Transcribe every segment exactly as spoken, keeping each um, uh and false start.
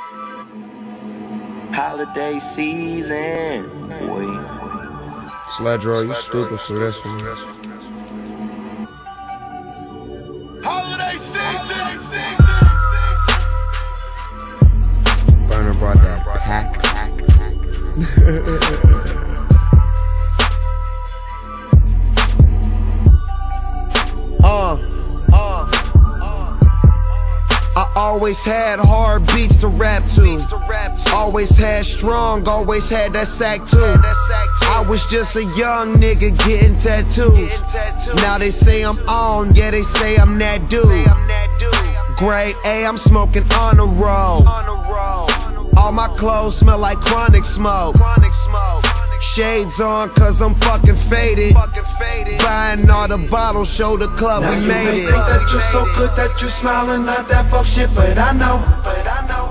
Holiday season, boy. Sledro, you stupid for this one. Holiday season, Burner brought that pack. uh, uh, uh. I always had hard beats to rap to. Always had strong, always had that sack too. I was just a young nigga getting tattoos. Now they say I'm on, yeah they say I'm that dude. Grade A, I'm smoking on a roll. All my clothes smell like chronic smoke. Shades on cause I'm fucking faded. Buying all the bottles, show the club now we made you may it. Think that you're so good that you smiling, not that fuck shit, but I know. But I know.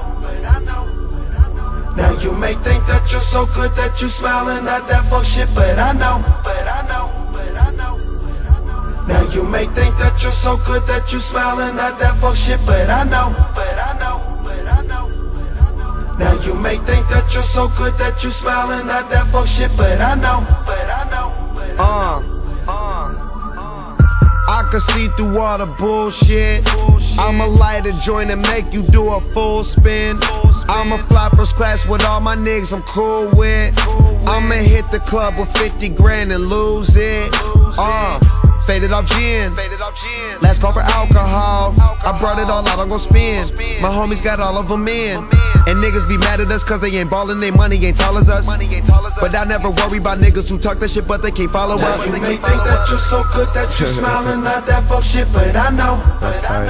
Now you may think that you're so good that you smiling, not that fuck shit, but I know. But I know. But I know. Now you may think that you're so good that you smiling, not that fuck shit, but I know. But I know. But I know. Now you may think that you're so good that you smiling, not that fuck shit, but I know. But I know. But I know. Uh, uh, uh. I can see through all the bullshit. bullshit. I'ma light a joint and make you do a full spin. Full spin. I'ma fly first class with all my niggas I'm cool with. Cool with. I'ma hit the club with fifty grand and lose it. Lose uh. it. Faded off gin. Faded off gin. Last call for alcohol. alcohol. I brought it all out, I'm gon' spend. My homies got all of them in. And niggas be mad at us cause they ain't ballin', they money ain't tall as us. Money ain't tall as us. But I never worry about niggas who talk that shit but they can't follow now us. You may think that you're so good that you smiling, not that fuck shit, but I know. That's tight.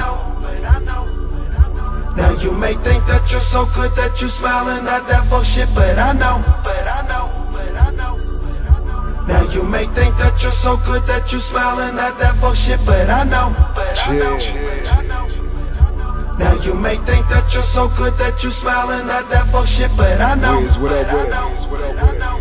Now you may think that you're so good that you smiling, not that fuck shit, but I know. But I know. But I know. Now you may think that you're so good that you smiling, not that fuck shit, but I know. But I know. But I know. Now you may think that you're so good that you smiling, not that fuck shit, but I know. Wiz, what up but with I know. it? What up with it?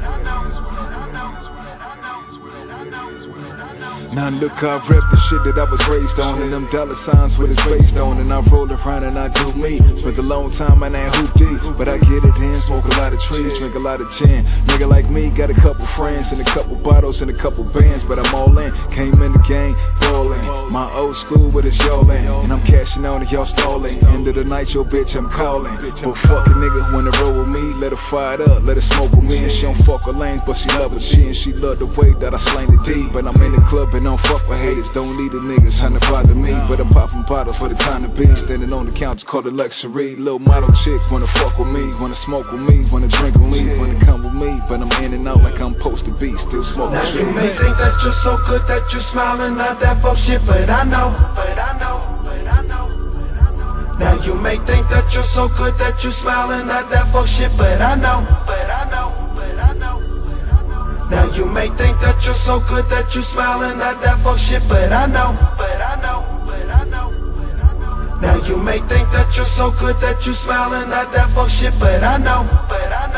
Now look, I rep the shit that I was raised on, and them dollar signs what it's based on. And I roll around and I do me. Spent a long time and I hoop deep, but I get it in. Smoke a lot of trees, drink a lot of gin. Nigga like me got a couple friends and a couple bottles and a couple bands, but I'm all in. Came in the game, ballin'. My old school with it's y'all in, and I'm cashing on and y'all stalling. End of the night, yo bitch, I'm calling. But fuck a nigga wanna roll with me, let her fire it up, let her smoke with me. And she don't fuck with lanes, but she love it. She and she love the way that I slang the D. But I'm in the club and don't fuck with haters. Don't need the niggas trying to bother me, but I'm popping bottles for the time to be. Standing on the couch, call it luxury. Little model chicks wanna fuck with me, wanna smoke with me, wanna drink with me, wanna come with me. But I'm in and out like I'm supposed to be, still smoking. Now you may think that you're so good that you smiling, not that fuck shit, but I know. But I know. But I know. Now you may think that you're so good that you smiling, not that fuck shit, but I know. But I know. But I know. Now you may think that you're so good that you smiling, not that fuck shit, but I know. But I know. But I know. Now you may think that you're so good that you smiling, not that fuck shit, but I know. But I know.